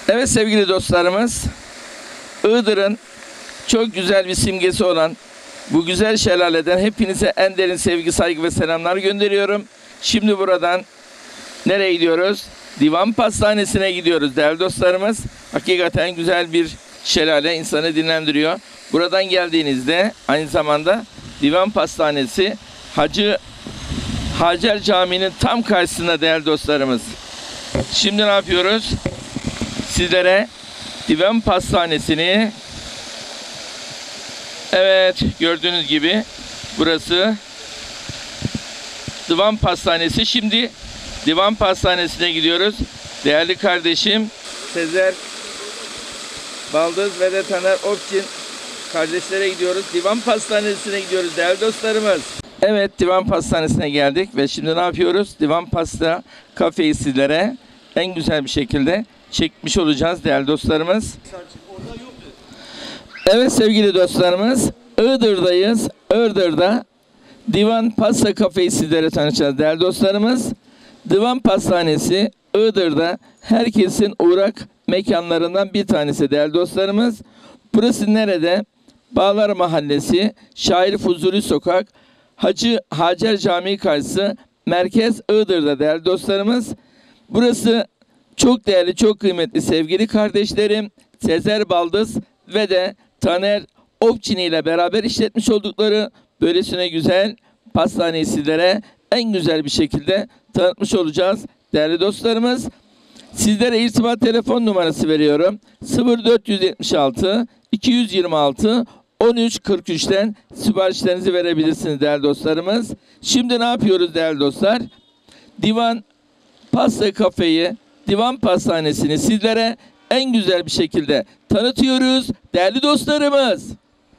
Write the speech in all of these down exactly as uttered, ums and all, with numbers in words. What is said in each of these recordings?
Evet sevgili dostlarımız, Iğdır'ın çok güzel bir simgesi olan bu güzel şelaleden hepinize en derin sevgi, saygı ve selamlar gönderiyorum. Şimdi buradan nereye gidiyoruz? Divan Pastanesi'ne gidiyoruz değerli dostlarımız. Hakikaten güzel bir şelale, insanı dinlendiriyor. Buradan geldiğinizde aynı zamanda Divan Pastanesi Hacı Hacer Camii'nin tam karşısında değerli dostlarımız. Şimdi ne yapıyoruz? Sizlere Divan Pastanesi'ni, evet gördüğünüz gibi burası Divan Pastanesi. Şimdi Divan Pastanesi'ne gidiyoruz. Değerli kardeşim Sezer Baldız ve de Taner Opçin kardeşlere gidiyoruz. Divan Pastanesi'ne gidiyoruz değerli dostlarımız. Evet, Divan Pastanesi'ne geldik ve şimdi ne yapıyoruz? Divan Pasta kafeyi sizlere en güzel bir şekilde çekmiş olacağız değerli dostlarımız. Evet sevgili dostlarımız, Iğdır'dayız. Iğdır'da Divan Pasta kafeyi sizlere tanıtacağız değerli dostlarımız. Divan Pastanesi Iğdır'da herkesin uğrak mekanlarından bir tanesi değerli dostlarımız. Burası nerede? Bağlar Mahallesi, Şair Fuzuli Sokak, Hacı Hacer Camii karşısı, Merkez Iğdır'da değerli dostlarımız. Burası çok değerli, çok kıymetli sevgili kardeşlerim Sezer Baldız ve de Taner Opçin ile beraber işletmiş oldukları böylesine güzel pastaneyi sizlere en güzel bir şekilde tanıtmış olacağız değerli dostlarımız. Sizlere irtibat telefon numarası veriyorum. sıfır dört yetmiş altı iki yüz yirmi altı on üç kırk üç'ten siparişlerinizi verebilirsiniz değerli dostlarımız. Şimdi ne yapıyoruz değerli dostlar? Divan Pasta Kafeyi, Divan Pastanesi'ni sizlere en güzel bir şekilde tanıtıyoruz değerli dostlarımız.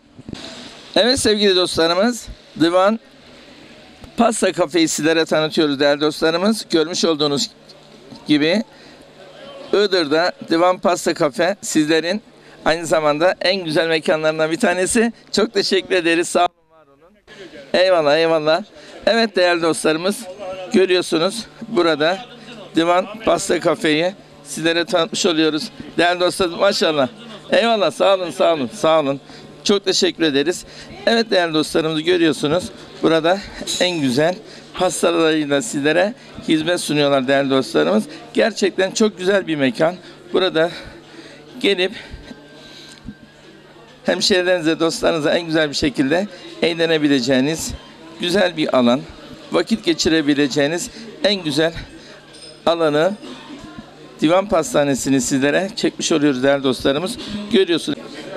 Evet sevgili dostlarımız, Divan Pasta Kafeyi sizlere tanıtıyoruz değerli dostlarımız. Görmüş olduğunuz gibi Iğdır'da Divan Pasta Kafe sizlerin aynı zamanda en güzel mekanlarından bir tanesi. Çok teşekkür ederiz. Sağ olun, var olun. Eyvallah, eyvallah. Evet değerli dostlarımız, görüyorsunuz burada Divan Pasta Kafeyi sizlere tanıtmış oluyoruz. Değerli dostlarım maşallah. Eyvallah, sağ olun, sağ olun, sağ olun. Çok teşekkür ederiz. Evet değerli dostlarımızı görüyorsunuz. Burada en güzel pastalarıyla sizlere hizmet sunuyorlar değerli dostlarımız. Gerçekten çok güzel bir mekan. Burada gelip hemşehrilerinize, dostlarınıza en güzel bir şekilde eğlenebileceğiniz güzel bir alan. Vakit geçirebileceğiniz en güzel alanı Divan Pastanesi'ni sizlere çekmiş oluyoruz değerli dostlarımız. Görüyorsunuz.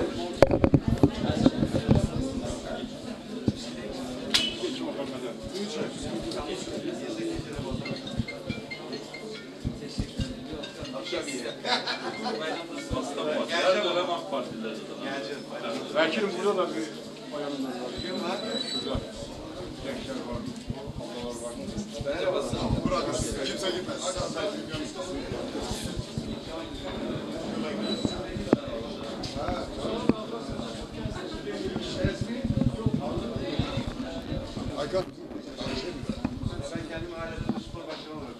Vekilim burada da bir bayanımız var. Kim var? Şurada. Gençler var. Ablalar var. Merhaba. Burada kimse gitmez. Hakan. Ben kendi mahallemde spor başkanı olarak.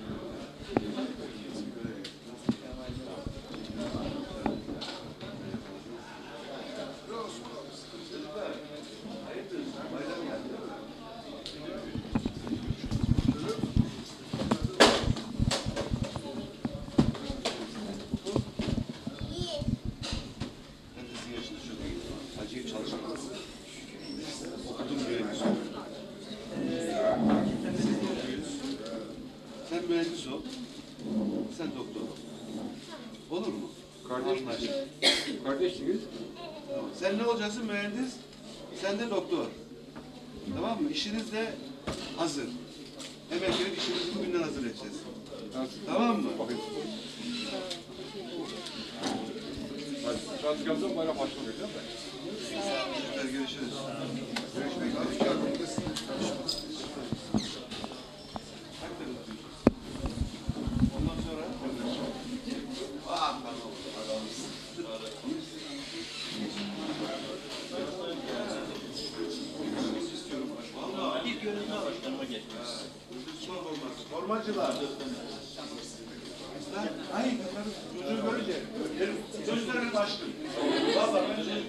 Sen mühendis ol, sen doktor ol. Olur mu? Kardeşsiniz. Kardeşsiniz. Tamam. Sen ne olacaksın mühendis? Sen de doktor. Tamam mı? İşiniz de hazır. Hemen gelip işimizi bugünden hazır edeceğiz. Tamam mı? Bakın. Hadi saat geldi bayram başlamak değil mi? Çocuklar görüşürüz. Görüşmek üzere. Ondan sonra ah, tamam. İlk yönetmen başkanıma geçmiş. Formacılar. Hayır, Çocuğu görünce gözlerini açtım. Valla ben önce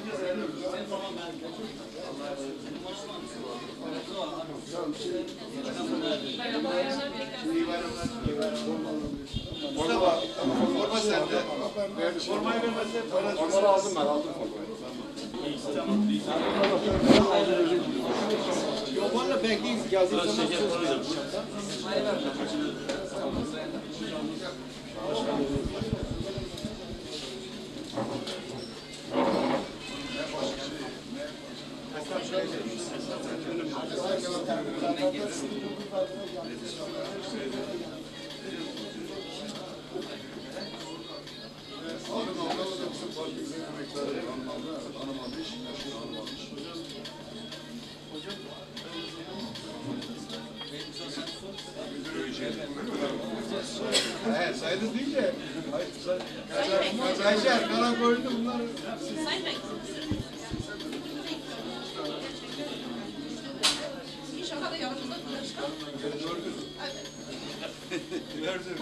Mustafa, forma sende. Formayı vermezsen Onları aldım ben, aldım formayı. Yok valla bekleyin geldiği zaman söz veririm. Hanım abla da bizim partimizin emekleri. Hanım abla, hanım abla iş, hanım abla iş. He, sayılır değil de. Kaçar, kara koydu bunlar. Sayın Bey. İnşallah da yanımızda çıkalım. Gördüm.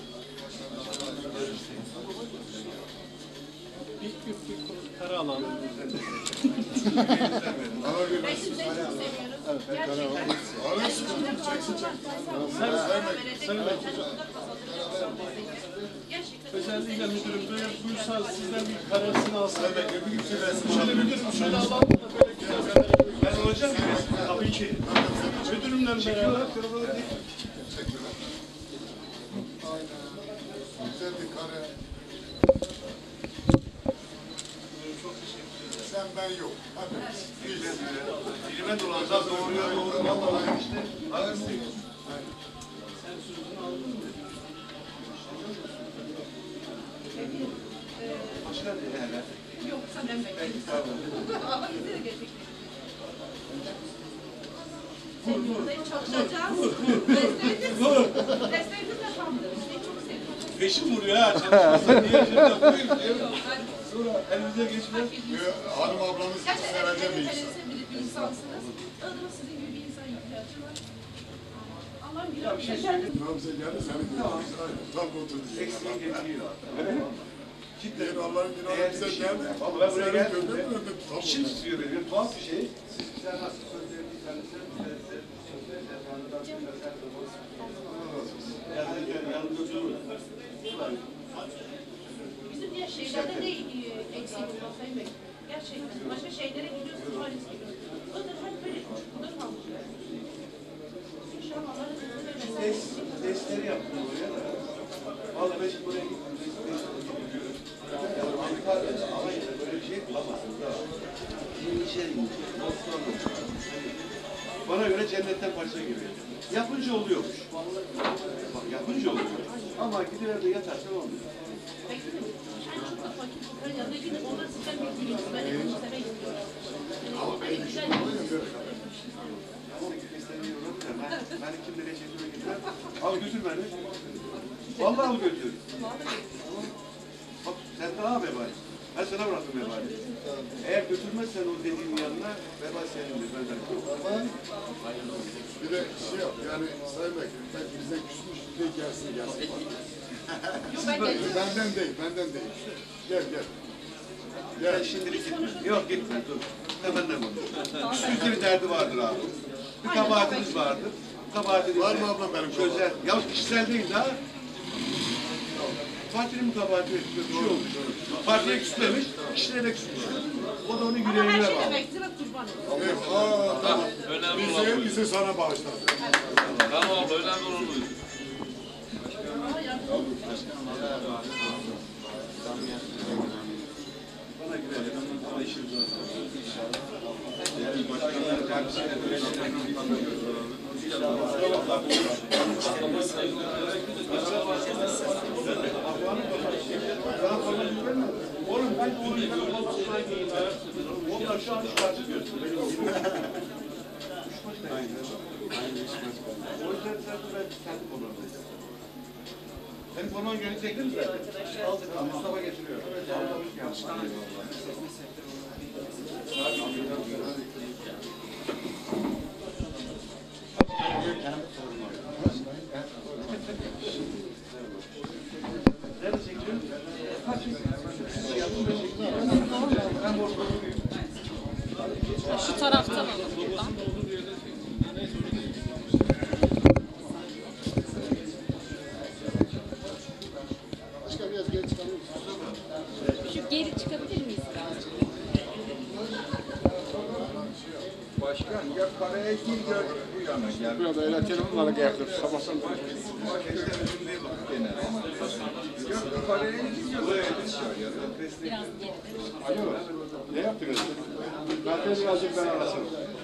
Ben sizi de çok seviyorum. Gerçekten. Abi sıkıntı çeksin çek. Gerçekten. Özellikle müdürüm böyle buyursa sizden bir karesini alsın. Şöyle Şöyle müdürüm şöyle alalım da böyle güzel kareler. Ben olacak mı? Tabii ki. Müdürümle beraber. güzel bir kare. Sen ben yok. Hadi. Dilime dolanacağız, doğruya doğru. Vallahi işte. Hadi. Başka ne yani? Yok senden bekliyorum. Allah bizi de gerçekten. Senin buradayım, çalışacağız. Desteğiniz, desteğiniz de tamdır. Seni çok seviyorum. Peşim vuruyor ha. Çalışmasın diye şimdi yapayım diyor. Sonra elimize geçmez. Hanım ablamız Gerçekten sevecek bir beni insan. sevdiğiniz bir insansınız. Iğdır'ın sizin gibi bir insan ihtiyacı var. Allah'ım bir şey Tamam sen geldin seni kutlamış. Tam oturdu. Eksiği geçiyor. Cidden Allah'ın günahı Eğer bize bir şey- geldi. Vallahi ben buraya Senin geldim gönlün de- önünde tam İçim oturdu. tutuyor benim. Tuhaf bir şey. Siz güzel nasıl söz verdiysen sen güzelse söz ver. Yanından söylersen de olsun. Allah razı olsun. Yazarken yanında durur. bizim diğer şeylerde de e, eksik olan Sayın Bey. Gerçekten. Başka şeylere gidiyorsunuz, halis gidiyorsunuz. Iğdır hep böyle çocukluğunda kalmış. İnşallah Allah'ın izniyle mesela. Test, testleri yaptım oraya da. Vallahi ben şimdi buraya gittim. Test, test, gidiyorum. Yani Antalya'da, Alanya'da böyle bir şey bulamazsınız ha. Yeniçeri, Osmanlı. Bana göre cennetten parça gibi. Yapınca oluyormuş. Bak yapınca oluyor. Ama gidiver de yatarsan olmuyor. Peki de en çok da fakir fukara yanına gidip onlar sizden bir bilinç. Ben de bunu sevmek istiyorum. Ama ben güzel Ama istemiyorum ya. Ben, ben kim nereye çekime gidiyorum. Al götür beni. Vallahi al götür. Bak sen daha vebali. Ben sana bıraktım vebali. Eğer götürmezsen o dediğin yanına vebal senindir. Ben de. Bir de şey yap yani Sayın Bekir, ben bize küsmüş bir gelsin gelsin. Yok ben de Benden değil, benden değil. Gel gel. Gel şimdilik gitme. Yok gitme dur. Hemen de konuş. Üstünde bir derdi vardır abi. Bir kabahatiniz vardır. Kabahatiniz Var mı ablam benim çözer. Ya kişisel değil daha. Partinin kabahati bir şey olmuş. Partiye küslemiş, kişilere küsmüş. O da onun ama her yüreğine şey bağlı. demektir kurban olsun. Evet, aa tamam. Bizi, bizi sana bağışladı. Tamam abla, önemli olan buyur. Ama yardım olsun. Bana güvenin ama işimiz var. Yani başkanlar kardeşiyle böyle şeyler Oğlum ben onu yıkanım olmasına giyeyim. Onlar şu an çıkartıyorsun. O yüzden sen de ben kendi formanı. Senin formanı görecektin mi zaten? Aldık. Mustafa getiriyor. Nerede Şu taraftan alın buradan. Başka biraz geri çıkalım. Şu geri çıkabilir miyiz birazcık? Başkan ya karaya gir gördük bu yana gel. Burada öyle telefonlarla geldim. Sabahtan beri. Ya karaya gir gördük. Biraz geri. Alo. Ne yaptınız? Ben de birazcık ben arasın.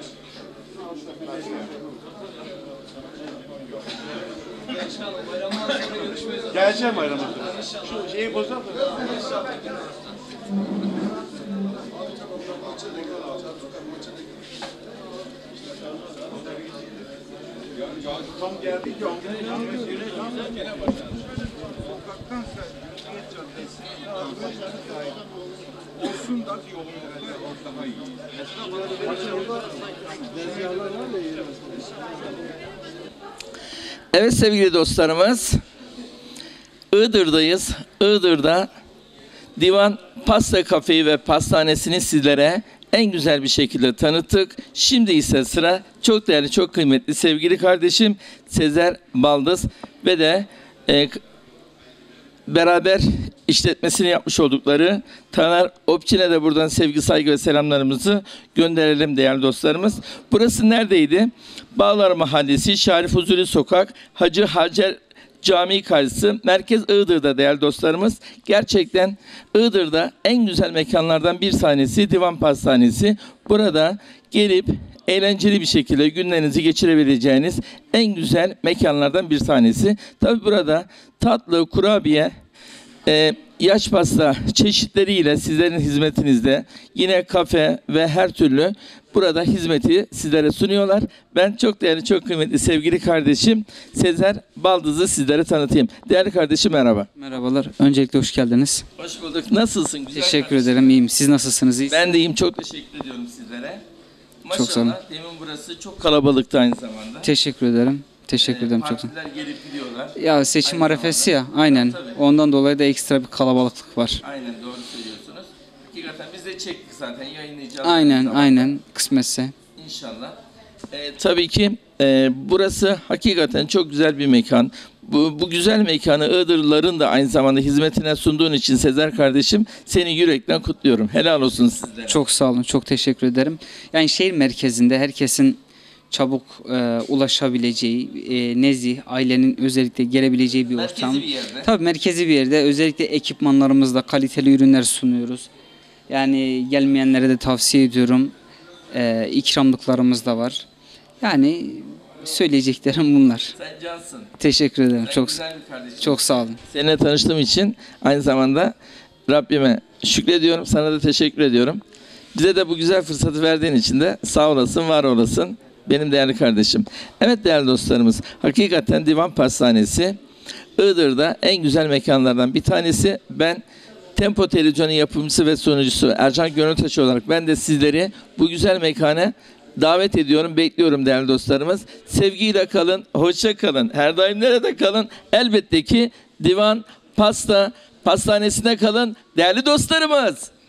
Geleceğim bayramda. Şu şeyi bozalım. Tam geldik ya. Olsun da yolun daha iyi. Evet sevgili dostlarımız, Iğdır'dayız. Iğdır'da Divan Pasta Kafeyi ve Pastanesi'ni sizlere en güzel bir şekilde tanıttık. Şimdi ise sıra çok değerli, çok kıymetli sevgili kardeşim Sezer Baldız ve de e, beraber işletmesini yapmış oldukları Taner Opçin'e de buradan sevgi, saygı ve selamlarımızı gönderelim değerli dostlarımız. Burası neredeydi? Bağlar Mahallesi, Şarif Huzuri Sokak, Hacı Hacer Camii karşısı, Merkez Iğdır'da değerli dostlarımız. Gerçekten Iğdır'da en güzel mekanlardan bir tanesi Divan Pastanesi. Burada gelip eğlenceli bir şekilde günlerinizi geçirebileceğiniz en güzel mekanlardan bir tanesi. Tabi burada tatlı, kurabiye, e, yaş pasta çeşitleriyle sizlerin hizmetinizde, yine kafe ve her türlü burada hizmeti sizlere sunuyorlar. Ben çok değerli, çok kıymetli sevgili kardeşim Sezer Baldız'ı sizlere tanıtayım. Değerli kardeşim merhaba. Merhabalar. Öncelikle hoş geldiniz. Hoş bulduk. Nasılsın? Güzel Teşekkür kardeşim. ederim. İyiyim. Siz nasılsınız? İyisiniz? Ben de iyiyim. Çok teşekkür ediyorum sizlere. Maşallah, Çok sağ olun. demin burası çok kalabalıktı aynı zamanda. Teşekkür ederim. Teşekkür Ee, ederim çok. sağ olun. Partiler gelip gidiyorlar. Ya seçim Aynı arefesi ya. Aynen. Tabii. Ondan dolayı da ekstra bir kalabalıklık var. Aynen doğru söylüyorsunuz. Hakikaten biz de çektik zaten, yayınlayacağız. aynı Aynen, zamanda. aynen. Kısmetse. İnşallah. Ee, tabii ki e, burası hakikaten çok güzel bir mekan. Bu, bu güzel mekanı Iğdırlıların da aynı zamanda hizmetine sunduğun için Sezer kardeşim seni yürekten kutluyorum. Helal olsun sizlere. Çok sağ olun. Çok teşekkür ederim. Yani şehir merkezinde herkesin çabuk e, ulaşabileceği, e, nezih, ailenin özellikle gelebileceği bir Merkezi ortam. bir yerde. Tabii merkezi bir yerde. Özellikle ekipmanlarımızla kaliteli ürünler sunuyoruz. Yani gelmeyenlere de tavsiye ediyorum. E, ikramlıklarımız da var. Yani söyleyeceklerim bunlar. Sen cansın. Teşekkür ederim. Sen Çok güzel bir kardeşim. çok sağ olun. Seninle tanıştığım için aynı zamanda Rabbime şükrediyorum. Sana da teşekkür ediyorum. Bize de bu güzel fırsatı verdiğin için de sağ olasın, var olasın. Benim değerli kardeşim. Evet değerli dostlarımız, hakikaten Divan Pastanesi Iğdır'da en güzel mekanlardan bir tanesi. Ben Tempo Televizyonu yapımcısı ve sunucusu Ercan Gönültaş olarak ben de sizleri bu güzel mekana davet ediyorum, bekliyorum değerli dostlarımız. Sevgiyle kalın, hoşça kalın. Her daim nerede kalın? Elbette ki Divan Pasta Pastanesi'nde kalın değerli dostlarımız.